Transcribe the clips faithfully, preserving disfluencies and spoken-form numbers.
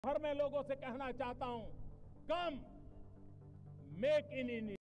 भर में लोगों से कहना चाहता हूं, कम मेक इन इंडिया।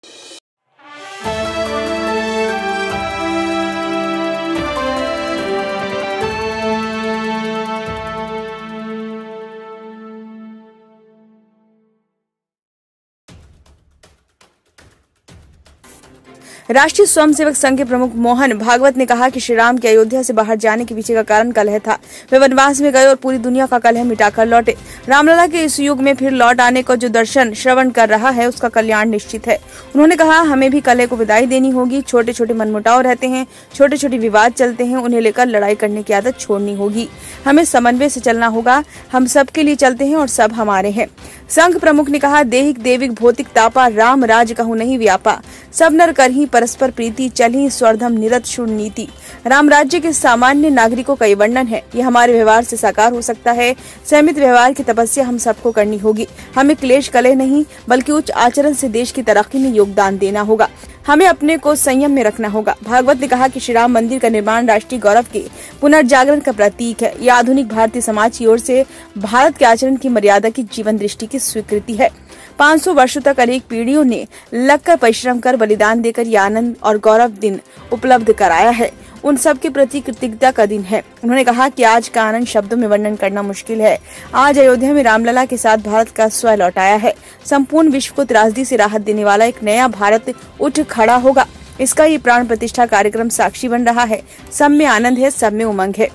राष्ट्रीय स्वयंसेवक संघ के प्रमुख मोहन भागवत ने कहा कि श्री राम के अयोध्या से बाहर जाने के पीछे का कारण कलह था। वे वनवास में गए और पूरी दुनिया का कलह मिटाकर लौटे। रामलला के इस युग में फिर लौट आने को जो दर्शन श्रवण कर रहा है उसका कल्याण निश्चित है। उन्होंने कहा, हमें भी कलह को विदाई देनी होगी। छोटे छोटे मनमुटाव रहते हैं, छोटे छोटे विवाद चलते हैं, उन्हें लेकर लड़ाई करने की आदत छोड़नी होगी। हमें समन्वय से चलना होगा। हम सबके लिए चलते हैं और सब हमारे हैं। संघ प्रमुख ने कहा, देहिक देविक भौतिक तापा राम राज कहूँ नहीं व्यापा। सब नर कर ही परस्पर प्रीति, चली स्वर्धम निरत शून्य नीति। राम राज्य के सामान्य नागरिकों का ये वर्णन है। ये हमारे व्यवहार से साकार हो सकता है। संयमित व्यवहार की तपस्या हम सबको करनी होगी। हमें क्लेश कलह नहीं बल्कि उच्च आचरण से देश की तरक्की में योगदान देना होगा। हमें अपने को संयम में रखना होगा। भागवत ने कहा कि श्री राम मंदिर का निर्माण राष्ट्रीय गौरव के पुनर्जागरण का प्रतीक है। यह आधुनिक भारतीय समाज की ओर से भारत के आचरण की मर्यादा की जीवन दृष्टि की स्वीकृति है। पाँच सौ वर्षों तक अनेक पीढ़ियों ने लगकर परिश्रम कर बलिदान देकर यह आनंद और गौरव दिन उपलब्ध कराया है। उन सब के प्रति कृतज्ञता का दिन है। उन्होंने कहा कि आज का आनंद शब्दों में वर्णन करना मुश्किल है। आज अयोध्या में रामलला के साथ भारत का स्व लौट आया है। संपूर्ण विश्व को त्रासदी से राहत देने वाला एक नया भारत उठ खड़ा होगा। इसका ये प्राण प्रतिष्ठा कार्यक्रम साक्षी बन रहा है। सब में आनंद है, सब में उमंग है।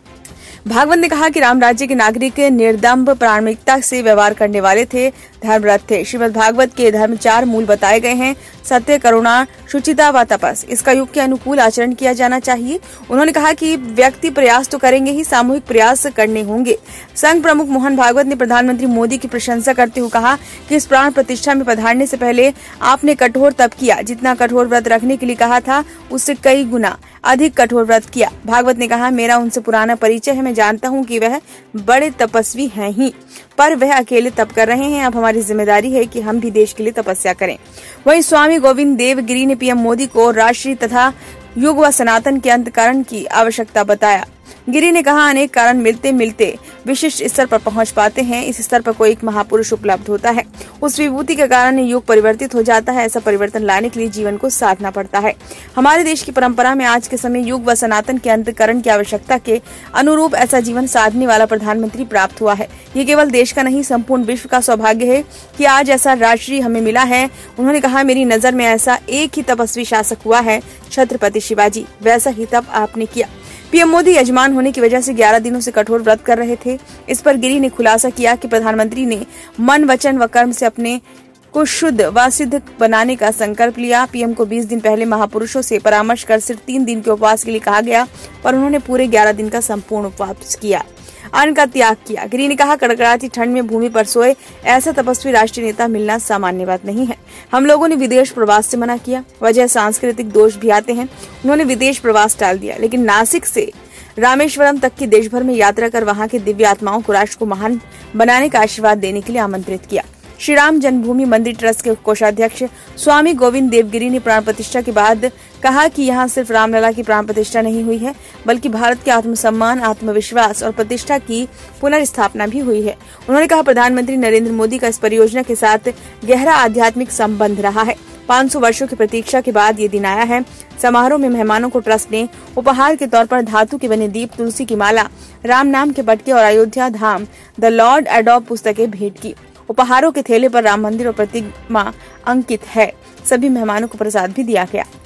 भागवत ने कहा कि राम राज्य के नागरिक निर्दम्भ प्रामाणिकता से व्यवहार करने वाले थे, धर्मरत थे। श्रीमद् भागवत के धर्म चार मूल बताए गए हैं, सत्य, करुणा, शुचिता व तपस। इसका युग के अनुकूल आचरण किया जाना चाहिए। उन्होंने कहा कि व्यक्ति प्रयास तो करेंगे ही, सामूहिक प्रयास करने होंगे। संघ प्रमुख मोहन भागवत ने प्रधानमंत्री मोदी की प्रशंसा करते हुए कहा कि इस प्राण प्रतिष्ठा में पधारने से पहले आपने कठोर तप किया। जितना कठोर व्रत रखने के लिए कहा था उससे कई गुना अधिक कठोर व्रत किया। भागवत ने कहा, मेरा उनसे पुराना परिचय है। मैं जानता हूँ कि वह बड़े तपस्वी हैं ही, पर वह अकेले तप कर रहे हैं। अब हमारी जिम्मेदारी है कि हम भी देश के लिए तपस्या करें। वहीं स्वामी गोविंद देव गिरी ने पीएम मोदी को राष्ट्रीय तथा युग व सनातन के अंतकरण की आवश्यकता बताया। गिरी ने कहा, अनेक कारण मिलते मिलते विशिष्ट स्तर पर पहुंच पाते हैं। इस स्तर पर कोई एक महापुरुष उपलब्ध होता है। उस विभूति के कारण युग परिवर्तित हो जाता है। ऐसा परिवर्तन लाने के लिए जीवन को साधना पड़ता है। हमारे देश की परंपरा में आज के समय युग व सनातन के अंतकरण की आवश्यकता के अनुरूप ऐसा जीवन साधने वाला प्रधानमंत्री प्राप्त हुआ है। ये केवल देश का नहीं, संपूर्ण विश्व का सौभाग्य है कि आज ऐसा राष्ट्रीय हमें मिला है। उन्होंने कहा, मेरी नजर में ऐसा एक ही तपस्वी शासक हुआ है, छत्रपति शिवाजी। वैसा ही तप आपने किया। पीएम मोदी यजमान होने की वजह से ग्यारह दिनों से कठोर व्रत कर रहे थे। इस पर गिरी ने खुलासा किया कि प्रधानमंत्री ने मन, वचन व कर्म से अपने को शुद्ध व सिद्ध बनाने का संकल्प लिया। पीएम को बीस दिन पहले महापुरुषों से परामर्श कर सिर्फ तीन दिन के उपवास के लिए कहा गया, पर उन्होंने पूरे ग्यारह दिन का संपूर्ण उपवास किया, अन्न का त्याग किया। गिरी ने कहा, कड़कड़ाती ठंड में भूमि पर सोए ऐसा तपस्वी राष्ट्रीय नेता मिलना सामान्य बात नहीं है। हम लोगों ने विदेश प्रवास से मना किया, वजह सांस्कृतिक दोष भी आते हैं। उन्होंने विदेश प्रवास टाल दिया, लेकिन नासिक से रामेश्वरम तक की देश भर में यात्रा कर वहां के दिव्य आत्माओं को राष्ट्र को महान बनाने का आशीर्वाद देने के लिए आमंत्रित किया। श्री राम जन्मभूमि मंदिर ट्रस्ट के कोषाध्यक्ष स्वामी गोविंद देवगिरी ने प्राण प्रतिष्ठा के बाद कहा कि यहाँ सिर्फ रामलला की प्राण प्रतिष्ठा नहीं हुई है, बल्कि भारत के आत्मसम्मान, आत्मविश्वास और प्रतिष्ठा की पुनर्स्थापना भी हुई है। उन्होंने कहा, प्रधानमंत्री नरेंद्र मोदी का इस परियोजना के साथ गहरा आध्यात्मिक संबंध रहा है। पाँच सौ वर्षों की प्रतीक्षा के बाद ये दिन आया है। समारोह में मेहमानों को ट्रस्ट ने उपहार के तौर पर धातु के बने दीप, तुलसी की माला, राम नाम के बटके और अयोध्या धाम द लॉर्ड एडॉप पुस्तकें भेंट की। उपहारों के थैले पर राम मंदिर और प्रतिमा अंकित है। सभी मेहमानों को प्रसाद भी दिया गया।